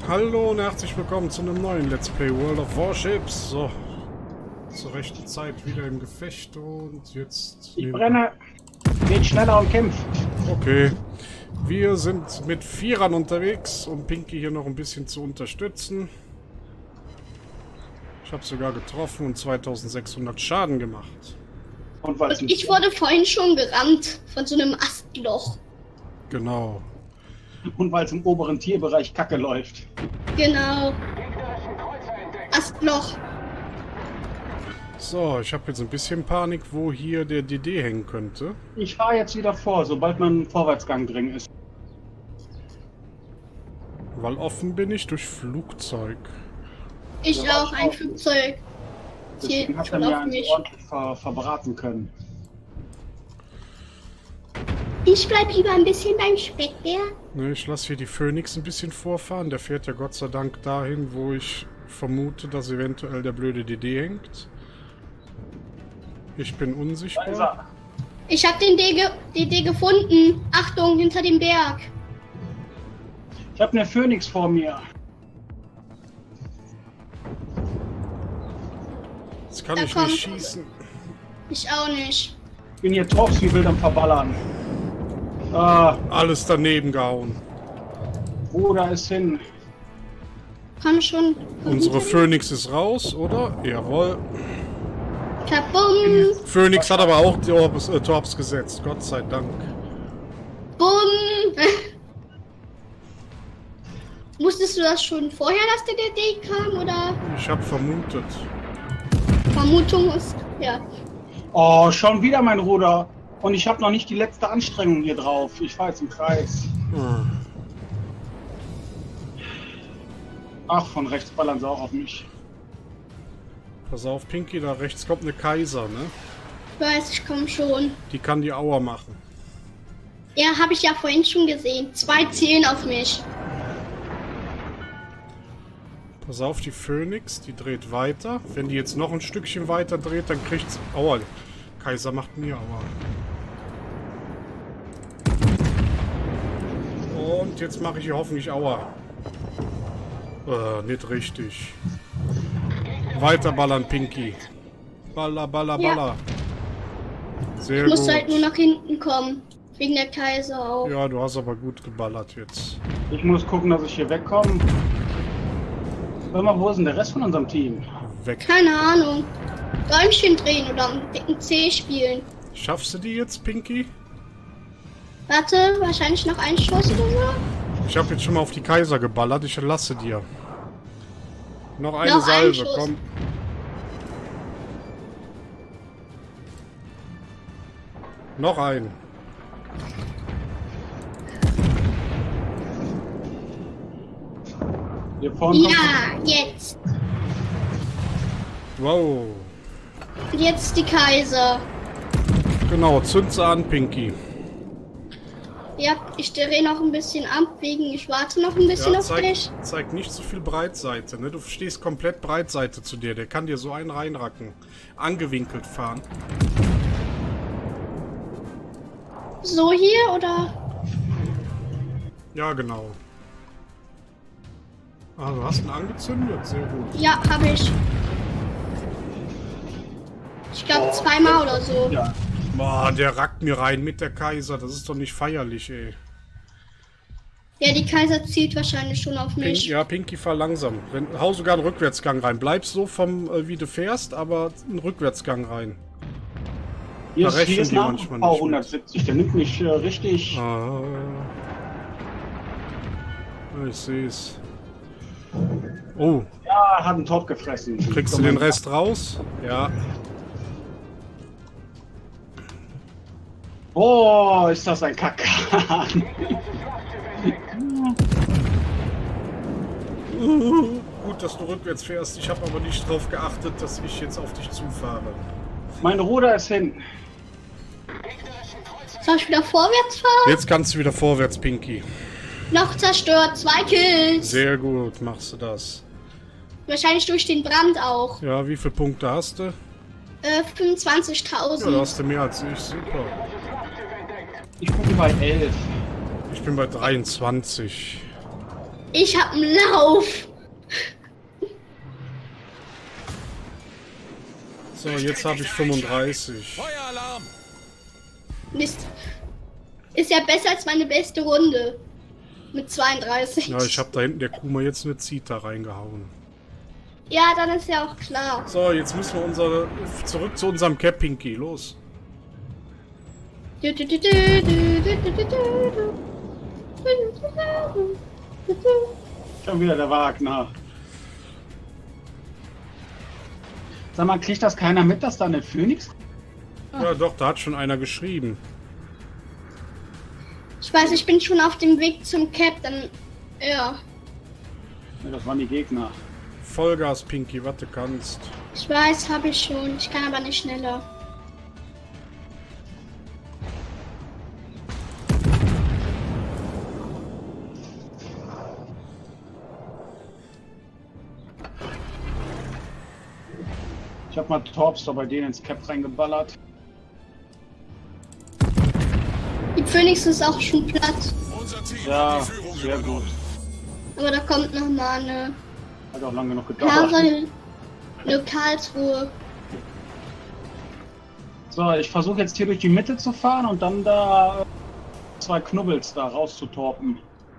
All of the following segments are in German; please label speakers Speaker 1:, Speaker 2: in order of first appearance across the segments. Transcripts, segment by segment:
Speaker 1: Hallo und herzlich willkommen zu einem neuen Let's Play World of Warships. So, zur rechten Zeit wieder im Gefecht und jetzt...
Speaker 2: Ich brenne. Geht schneller und kämpft.
Speaker 1: Okay. Wir sind mit Vierern unterwegs, um Pinky hier noch ein bisschen zu unterstützen. Ich habe sogar getroffen und 2600 Schaden gemacht.
Speaker 2: Und
Speaker 3: ich wurde vorhin schon gerammt von so einem Astloch.
Speaker 1: Genau.
Speaker 2: Und weil es im oberen Tierbereich Kacke läuft.
Speaker 3: Genau. Astloch.
Speaker 1: So, ich habe jetzt ein bisschen Panik, wo hier der DD hängen könnte.
Speaker 2: Ich fahre jetzt wieder vor, sobald mein Vorwärtsgang drin ist.
Speaker 1: Weil offen bin ich durch Flugzeug.
Speaker 3: Ich
Speaker 2: Ja,
Speaker 3: auch, ein Flugzeug.
Speaker 2: Deswegen hat er mir eigentlich ordentlich verbraten können.
Speaker 3: Ich bleib lieber ein bisschen beim Speckbär.
Speaker 1: Ne, ich lasse hier die Phoenix ein bisschen vorfahren. Der fährt ja Gott sei Dank dahin, wo ich vermute, dass eventuell der blöde DD hängt. Ich bin unsichtbar.
Speaker 3: Ich habe den DD gefunden. Achtung, hinter dem Berg.
Speaker 2: Ich habe eine Phoenix vor mir.
Speaker 1: Jetzt kann
Speaker 3: Da
Speaker 1: ich
Speaker 3: kommt-
Speaker 1: nicht schießen.
Speaker 3: Ich auch nicht.
Speaker 2: Ich bin hier drauf, wie wild am Verballern. Ah,
Speaker 1: Alles daneben gehauen.
Speaker 2: Bruder ist hin.
Speaker 3: Komm schon.
Speaker 1: Unsere Phoenix ist raus, oder? Jawohl.
Speaker 3: Kabum.
Speaker 1: Phoenix hat aber auch Torps gesetzt. Gott sei Dank.
Speaker 3: Bumm. Wusstest du das schon vorher, dass der DD kam, oder?
Speaker 1: Ich habe vermutet.
Speaker 3: Vermutung ist, ja.
Speaker 2: Oh, schon wieder mein Ruder. Und ich habe noch nicht die letzte Anstrengung hier drauf. Ich fahre jetzt im Kreis.
Speaker 1: Hm.
Speaker 2: Ach, von rechts ballern sie auch auf mich.
Speaker 1: Pass auf, Pinky, da rechts kommt eine Kaiser, ne?
Speaker 3: Ich weiß, ich komme schon.
Speaker 1: Die kann die Auer machen.
Speaker 3: Ja, habe ich ja vorhin schon gesehen. 2 zielen auf mich.
Speaker 1: Pass auf, die Phoenix, die dreht weiter. Wenn die jetzt noch ein Stückchen weiter dreht, dann kriegt's... Aua, Kaiser macht mir Aua. Und jetzt mache ich hier hoffentlich Aua. Nicht richtig. Weiter ballern, Pinky. Baller, baller,
Speaker 3: Ja.
Speaker 1: baller. Sehr
Speaker 3: Ich muss
Speaker 1: gut.
Speaker 3: halt nur nach hinten kommen. Wegen der Kaiser auch.
Speaker 1: Ja, du hast aber gut geballert jetzt.
Speaker 2: Ich muss gucken, dass ich hier wegkomme. Hör mal, wo ist denn der Rest von unserem Team?
Speaker 1: Weg.
Speaker 3: Keine Ahnung. Däumchen drehen oder einen dicken C spielen.
Speaker 1: Schaffst du die jetzt, Pinky?
Speaker 3: Warte, wahrscheinlich noch ein Schuss oder so.
Speaker 1: Ich habe jetzt schon mal auf die Kaiser geballert. Ich lasse dir. Noch eine
Speaker 3: Noch ein
Speaker 1: Salve,
Speaker 3: Schuss.
Speaker 1: komm. Noch ein.
Speaker 2: Hier vorne kommt
Speaker 3: Ja, jetzt.
Speaker 1: Wow.
Speaker 3: Und jetzt die Kaiser.
Speaker 1: Genau, zünd sie an, Pinky.
Speaker 3: Ja, ich drehe noch ein bisschen ab, wegen ich warte noch ein bisschen
Speaker 1: Ja,
Speaker 3: auf dich.
Speaker 1: zeig nicht so viel Breitseite, ne? Du stehst komplett Breitseite zu dir. Der kann dir so einen reinracken. Angewinkelt fahren.
Speaker 3: So hier oder?
Speaker 1: Ja, genau. Ah, du hast ihn angezündet? Sehr gut.
Speaker 3: Ja, habe ich. Ich glaube zweimal oder so.
Speaker 2: ja.
Speaker 1: Boah, der rackt mir rein mit der Kaiser. Das ist doch nicht feierlich, ey.
Speaker 3: Ja, die Kaiser zielt wahrscheinlich schon auf mich.
Speaker 1: Ja, Pinky, fahr langsam. Hau sogar einen Rückwärtsgang rein. Bleib so vom, wie du fährst, aber einen Rückwärtsgang rein.
Speaker 2: Hier
Speaker 1: Da
Speaker 2: ist,
Speaker 1: rechnen
Speaker 2: hier ist
Speaker 1: die
Speaker 2: nach
Speaker 1: manchmal
Speaker 2: V
Speaker 1: nicht
Speaker 2: 170, der nimmt mich richtig.
Speaker 1: Ah. Ich seh's. Oh,
Speaker 2: Ja, hat einen Top gefressen.
Speaker 1: kriegst du den Rest raus? Ja.
Speaker 2: Oh, ist das ein Kackhahn.
Speaker 1: Gut, dass du rückwärts fährst. Ich habe aber nicht darauf geachtet, dass ich jetzt auf dich zufahre.
Speaker 2: Mein Ruder ist hin.
Speaker 3: Soll ich wieder vorwärts fahren?
Speaker 1: Jetzt kannst du wieder vorwärts, Pinky.
Speaker 3: Noch zerstört, 2 Kills.
Speaker 1: Sehr gut, machst du das.
Speaker 3: Wahrscheinlich durch den Brand auch.
Speaker 1: Ja, wie viele Punkte hast du?
Speaker 3: 25.000.
Speaker 1: Ja, da hast du mehr als ich. Super.
Speaker 2: Ich bin bei 11.
Speaker 1: Ich bin bei 23.
Speaker 3: Ich hab einen Lauf.
Speaker 1: So, jetzt habe ich 35.
Speaker 4: Feueralarm!
Speaker 3: Mist. Ist ja besser als meine beste Runde. Mit 32.
Speaker 1: Ja, ich habe da hinten der Kuma jetzt eine Zita reingehauen.
Speaker 3: Ja, dann ist ja auch klar.
Speaker 1: So, jetzt müssen wir zurück zu unserem Cap, Pinky. Los.
Speaker 2: Schon wieder der Wagner. Sag mal, kriegt das keiner mit, dass da eine Phoenix?
Speaker 1: Ja, doch, da hat schon einer geschrieben.
Speaker 3: Ich weiß, ich bin schon auf dem Weg zum Cap, dann... Ja.
Speaker 2: Ja, das waren die Gegner.
Speaker 1: Vollgas, Pinky, was du kannst.
Speaker 3: Ich weiß, habe ich schon. Ich kann aber nicht schneller.
Speaker 2: Ich hab mal Torps da bei denen ins Cap reingeballert.
Speaker 3: Die Phoenix ist auch schon platt.
Speaker 4: Unser Team
Speaker 2: Ja,
Speaker 4: hat die Führung
Speaker 2: sehr gut.
Speaker 4: übernommen.
Speaker 3: Aber da kommt noch mal eine
Speaker 2: Hat auch lange genug gedauert.
Speaker 3: Karel. Eine Karlsruhe.
Speaker 2: So, ich versuche jetzt hier durch die Mitte zu fahren und dann da zwei Knubbels da rauszutorpen.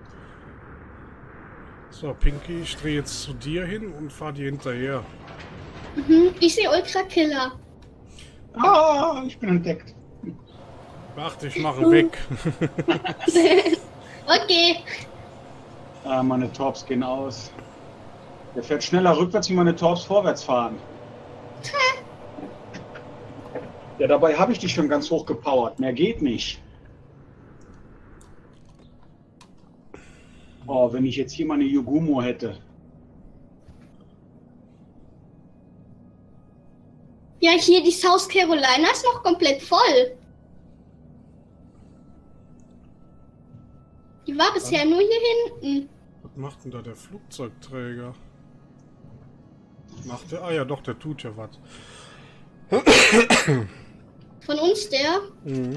Speaker 1: So, Pinky, ich drehe jetzt zu dir hin und fahr dir hinterher.
Speaker 3: Mhm. Ich sehe Ultra Killer.
Speaker 2: Ah, ich bin entdeckt.
Speaker 1: Warte, ich mache weg.
Speaker 3: Okay.
Speaker 2: Ah, meine Torps gehen aus. Der fährt schneller rückwärts, wie meine Torps vorwärts fahren. Ja, dabei habe ich die schon ganz hoch gepowert. Mehr geht nicht. Oh, wenn ich jetzt hier meine Yugumo hätte.
Speaker 3: Ja, hier die South Carolina ist noch komplett voll. Die war bisher nur hier hinten.
Speaker 1: Was macht denn da der Flugzeugträger? Macht der? Ah ja, doch, der tut ja was.
Speaker 3: Von uns der.
Speaker 1: Mhm.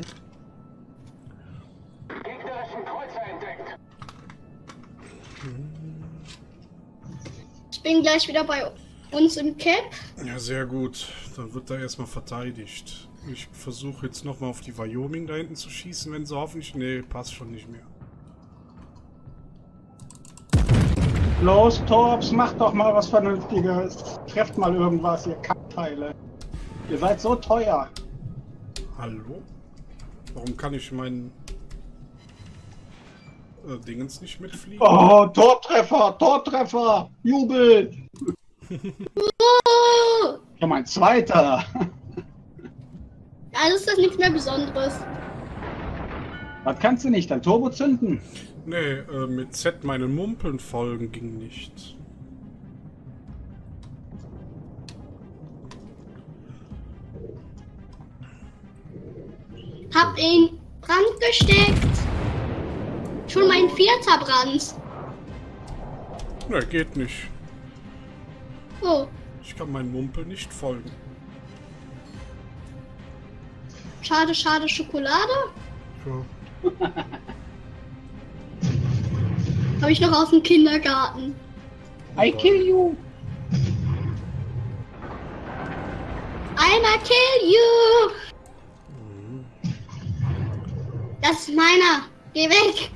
Speaker 3: Ich bin gleich wieder bei uns im Cap.
Speaker 1: Ja, sehr gut. Dann wird da erstmal verteidigt. Ich versuche jetzt nochmal auf die Wyoming da hinten zu schießen, wenn sie hoffentlich... Nee, passt schon nicht mehr.
Speaker 2: Los, Torps, macht doch mal was Vernünftiges. Trefft mal irgendwas, ihr Kackteile. Ihr seid so teuer.
Speaker 1: Hallo? Warum kann ich meinen... Dingens nicht mitfliegen?
Speaker 2: Oh, Tortreffer, Tortreffer, Jubel.
Speaker 3: Oh!
Speaker 2: Ja, mein zweiter.
Speaker 3: Also ist das nichts mehr Besonderes.
Speaker 2: Was kannst du nicht, dein Turbo zünden?
Speaker 1: Nee, mit Z meinen Mumpeln folgen ging nicht.
Speaker 3: Hab in Brand gesteckt. Schon mein vierter Brand.
Speaker 1: Nee, geht nicht.
Speaker 3: Oh,
Speaker 1: Ich kann meinen Mumpel nicht folgen.
Speaker 3: schade, schade Schokolade.
Speaker 1: Ja.
Speaker 3: Habe ich noch aus dem Kindergarten.
Speaker 2: I kill you.
Speaker 3: Einmal kill you. Das ist meiner. Geh weg.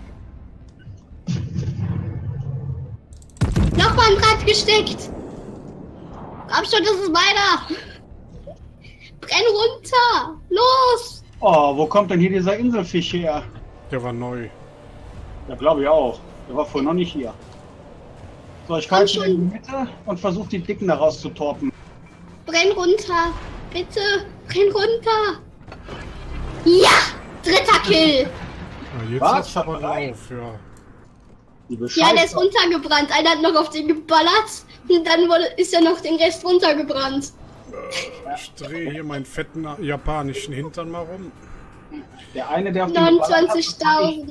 Speaker 3: Nochmal ein Rad gesteckt. Komm schon, das ist meiner. Brenn runter. Los.
Speaker 2: Oh, wo kommt denn hier dieser Inselfisch her?
Speaker 1: Der war neu.
Speaker 2: Ja, glaube ich auch. Der war vorher noch nicht hier. So, ich fahre jetzt wieder in die Mitte und versuche die Dicken da rauszutorpen.
Speaker 3: Brenn runter. Bitte. Brenn runter. Ja. Dritter Kill.
Speaker 1: Ah, jetzt
Speaker 2: Was?
Speaker 1: hat's aber
Speaker 2: Drei?
Speaker 1: drauf, ja.
Speaker 3: Ja, der ist runtergebrannt. Einer hat noch auf den geballert. Und dann ist er noch den Rest runtergebrannt.
Speaker 1: Ich drehe hier meinen fetten japanischen Hintern mal rum.
Speaker 2: Der eine, der auf den geballert hat,
Speaker 3: 29.000.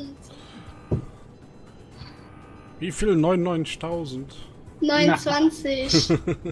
Speaker 1: Wie viel? 99.000.
Speaker 3: 29.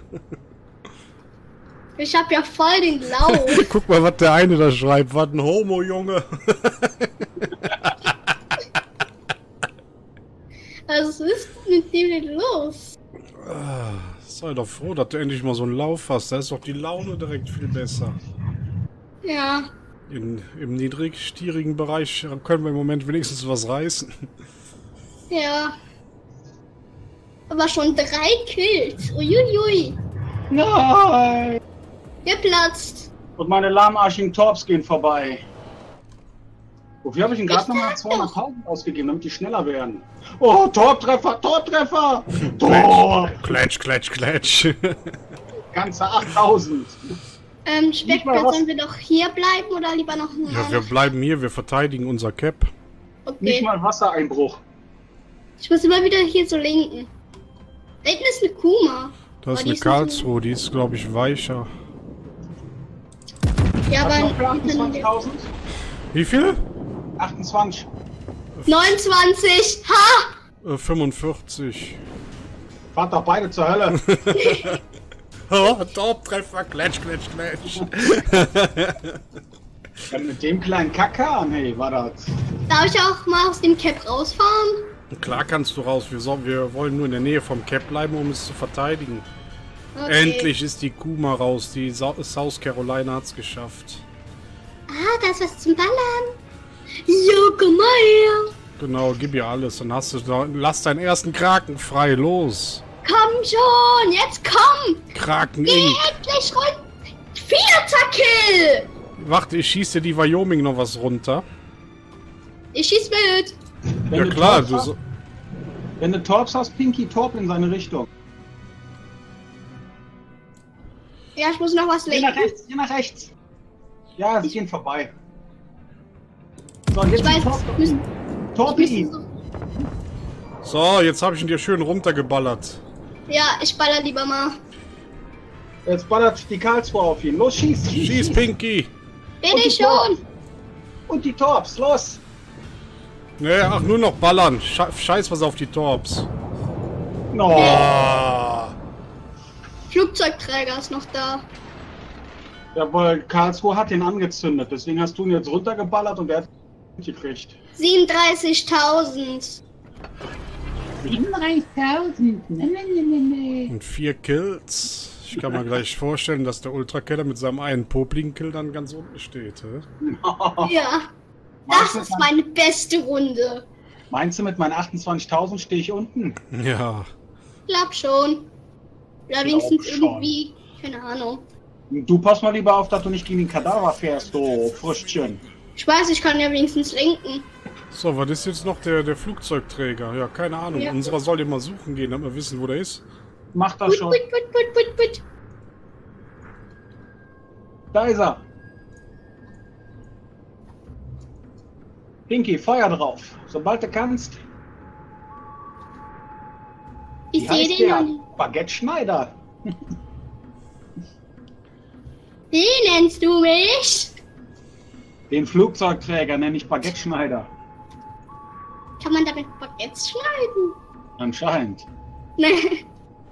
Speaker 3: Ich hab ja voll den Lauf.
Speaker 1: Guck mal, was der eine da schreibt. Was ein Homo, Junge.
Speaker 3: Was ist mit dem denn los?
Speaker 1: Sei doch froh, dass du endlich mal so einen Lauf hast. Da ist doch die Laune direkt viel besser.
Speaker 3: Ja.
Speaker 1: Im niedrigstierigen Bereich können wir im Moment wenigstens was reißen.
Speaker 3: Ja. Aber schon 3 Kills. Uiuiui.
Speaker 2: Nein!
Speaker 3: Geplatzt.
Speaker 2: Und meine lahmarschigen Torps gehen vorbei. Wofür habe ich denn gerade nochmal
Speaker 3: Ich sag
Speaker 2: 200.000 ausgegeben, damit die schneller werden? Oh, Tortreffer, Tortreffer! Tor!
Speaker 1: Klatsch, klatsch, klatsch.
Speaker 2: Ganze 8.000.
Speaker 3: Speck,
Speaker 2: mal was-
Speaker 3: sollen wir doch hier bleiben oder lieber noch
Speaker 1: Ja, wir bleiben hier, wir verteidigen unser Cap.
Speaker 2: Nicht
Speaker 3: Okay.
Speaker 2: mal Wassereinbruch.
Speaker 3: Ich muss immer wieder hier so lenken. Da hinten ist eine Kuma.
Speaker 1: Da ist
Speaker 3: Aber die
Speaker 1: eine
Speaker 3: nicht
Speaker 1: Karlsruhe, die ist, glaube ich, weicher.
Speaker 3: so- Ja,
Speaker 2: Was noch für
Speaker 3: aber
Speaker 2: 28.000?
Speaker 1: Wie viel?
Speaker 2: 28.
Speaker 3: 29. Ha!
Speaker 1: 45.
Speaker 2: Fahrt doch beide zur Hölle.
Speaker 1: Oh, Top-Treffer, klatsch, klatsch, klatsch.
Speaker 2: Ja, mit dem kleinen Kakan, hey, war das.
Speaker 3: Darf ich auch mal aus dem Cap rausfahren?
Speaker 1: Klar kannst du raus, wir wollen nur in der Nähe vom Cap bleiben, um es zu verteidigen.
Speaker 3: Okay.
Speaker 1: Endlich ist die Kuma raus, die South Carolina hat's geschafft.
Speaker 3: Ah, da ist was zum Ballern. Jo, komm mal her.
Speaker 1: Genau, gib ihr alles, dann lass deinen ersten Kraken frei, los.
Speaker 3: Komm schon, jetzt komm.
Speaker 1: Kraken
Speaker 3: Geh
Speaker 1: Inc.
Speaker 3: endlich runter. 4. Kill.
Speaker 1: Warte, ich schieße dir die Wyoming noch was runter.
Speaker 3: Ich schieß mit.
Speaker 2: Wenn
Speaker 1: Ja
Speaker 2: du
Speaker 1: klar,
Speaker 2: Torps
Speaker 1: du
Speaker 2: hast,
Speaker 1: so...
Speaker 2: wenn du Torps hast, Pinky Torp in seine Richtung.
Speaker 3: Ja, ich muss noch was
Speaker 2: Geh nach
Speaker 3: lenken.
Speaker 2: rechts, geh nach rechts. Ja, sie gehen vorbei. So, und jetzt
Speaker 3: Ich weiß,
Speaker 2: Torp.
Speaker 3: müssen,
Speaker 2: Torpi!
Speaker 3: müssen
Speaker 1: So, jetzt habe ich ihn dir schön runtergeballert.
Speaker 3: Ja, ich baller lieber mal.
Speaker 2: Jetzt ballert die Karlsruhe auf ihn. Los, schieß, schieß,
Speaker 1: Schieß, Pinky!
Speaker 3: Bin
Speaker 2: Und die
Speaker 3: ich schon.
Speaker 2: Und die Torps, los!
Speaker 1: Nee, ach, nur noch ballern. Scheiß was auf die Torps.
Speaker 2: No.
Speaker 1: Ah.
Speaker 3: Flugzeugträger ist noch da.
Speaker 2: Jawohl, Karlsruhe hat den angezündet. Deswegen hast du ihn jetzt runtergeballert und er hat gekriegt.
Speaker 3: 37.000.
Speaker 2: 37.000. Nee.
Speaker 1: Und 4 Kills. Ich kann mir gleich vorstellen, dass der Ultrakeller mit seinem einen popligen Kill dann ganz unten steht. Hä?
Speaker 3: Ja, das ist meine beste Runde.
Speaker 2: Meinst du, mit meinen 28.000 stehe ich unten?
Speaker 1: Ja.
Speaker 3: Glaub schon. Oder
Speaker 2: Glaub
Speaker 3: wenigstens
Speaker 2: schon.
Speaker 3: irgendwie. Keine Ahnung.
Speaker 2: Du pass mal lieber auf, dass du nicht gegen den Kadaver fährst, du Früchtchen.
Speaker 3: Ich weiß, ich kann ja wenigstens lenken.
Speaker 1: So, was ist jetzt noch der Flugzeugträger? Ja, keine Ahnung.
Speaker 3: Ja.
Speaker 1: Unserer soll den mal suchen gehen, damit wir wissen, wo der ist.
Speaker 2: Mach das
Speaker 3: Gut,
Speaker 2: schon.
Speaker 3: gut, gut, gut, gut, gut.
Speaker 2: Da ist er. Pinky, Feuer drauf. Sobald du kannst.
Speaker 3: Ich
Speaker 2: Wie
Speaker 3: sehe
Speaker 2: heißt
Speaker 3: den
Speaker 2: der?
Speaker 3: noch nicht.
Speaker 2: Baguette Schneider.
Speaker 3: Wie nennst du mich?
Speaker 2: Den Flugzeugträger nenne ich Baguette Schneider.
Speaker 3: Kann man damit Baguettes schneiden?
Speaker 2: Anscheinend.
Speaker 3: Nee.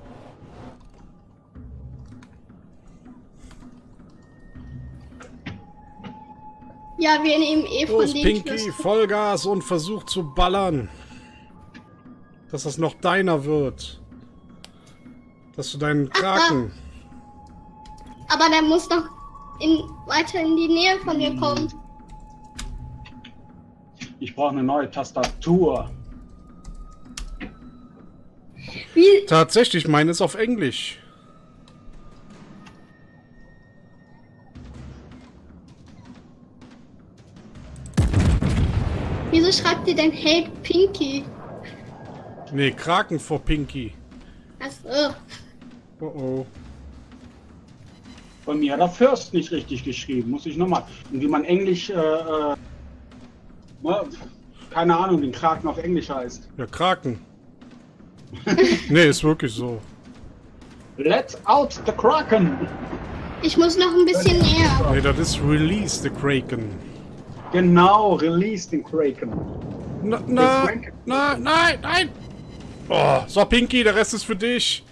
Speaker 3: Ja, wir nehmen eh von
Speaker 1: Los,
Speaker 3: dem
Speaker 1: Pinky,
Speaker 3: Schluss.
Speaker 1: Vollgas und versuch zu ballern. Dass das noch deiner wird. Dass du deinen Kraken...
Speaker 3: Aber der muss noch weiter in die Nähe von mir kommen.
Speaker 2: Ich brauche eine neue Tastatur.
Speaker 3: Wie?
Speaker 1: Tatsächlich, meine ist auf Englisch.
Speaker 3: Wieso schreibt ihr denn Hey Pinky?
Speaker 1: Nee, Kraken vor Pinky.
Speaker 3: Achso.
Speaker 1: Oh oh.
Speaker 2: Von mir hat er First nicht richtig geschrieben. Muss ich nochmal. Und wie man Englisch, keine Ahnung, den Kraken auf Englisch heißt.
Speaker 1: Ja, Kraken. Nee, ist wirklich so.
Speaker 2: Let out the Kraken!
Speaker 3: Ich muss noch ein bisschen näher.
Speaker 1: Nee, das ist Release the Kraken.
Speaker 2: Genau, release den Kraken.
Speaker 1: Nein! Oh, so, Pinky, der Rest ist für dich.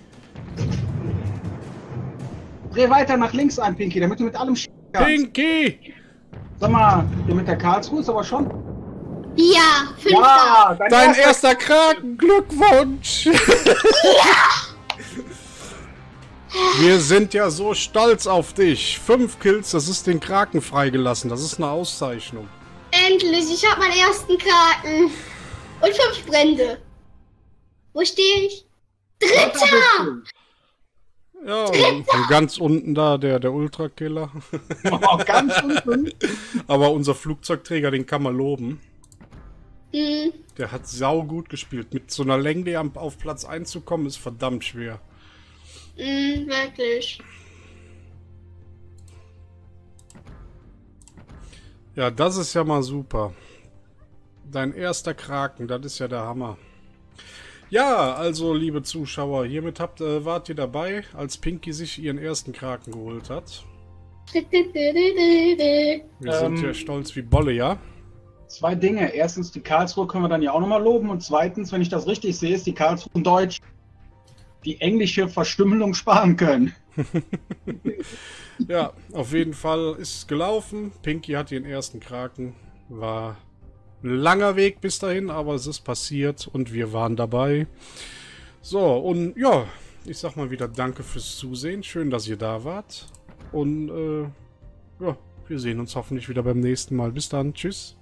Speaker 2: Dreh weiter nach links ein, Pinky, damit du mit allem kannst.
Speaker 1: Pinky!
Speaker 2: Sag mal, der mit der Karlsruhe ist aber schon.
Speaker 3: Ja, 5.
Speaker 2: Ja,
Speaker 1: Dein erster Kraken, Glückwunsch! Wir sind ja so stolz auf dich. 5 Kills, das ist den Kraken freigelassen. Das ist eine Auszeichnung.
Speaker 3: Endlich, ich habe meinen ersten Kraken. Und 5 Brände. Wo stehe ich? 3.
Speaker 1: Ja, und ganz unten da der Ultrakiller.
Speaker 2: Oh, ganz unten.
Speaker 1: Aber unser Flugzeugträger, den kann man loben.
Speaker 3: Mhm.
Speaker 1: Der hat saugut gespielt. Mit so einer Länge auf Platz 1 zu kommen, ist verdammt schwer.
Speaker 3: Mhm, wirklich.
Speaker 1: Ja, das ist ja mal super. Dein erster Kraken, das ist ja der Hammer. Ja, also liebe Zuschauer, hiermit wart ihr dabei, als Pinky sich ihren ersten Kraken geholt hat. Wir sind ja stolz wie Bolle, ja?
Speaker 2: 2 Dinge. Erstens, die Karlsruhe können wir dann ja auch nochmal loben. Und zweitens, wenn ich das richtig sehe, ist die Karlsruhe in Deutsch. Die englische Verstümmelung sparen können.
Speaker 1: Ja, auf jeden Fall ist es gelaufen. Pinky hat ihren ersten Kraken. War ein langer Weg bis dahin, aber es ist passiert und wir waren dabei. So, und ja, ich sag mal wieder danke fürs Zusehen. Schön, dass ihr da wart. Und ja, wir sehen uns hoffentlich wieder beim nächsten Mal. Bis dann. Tschüss.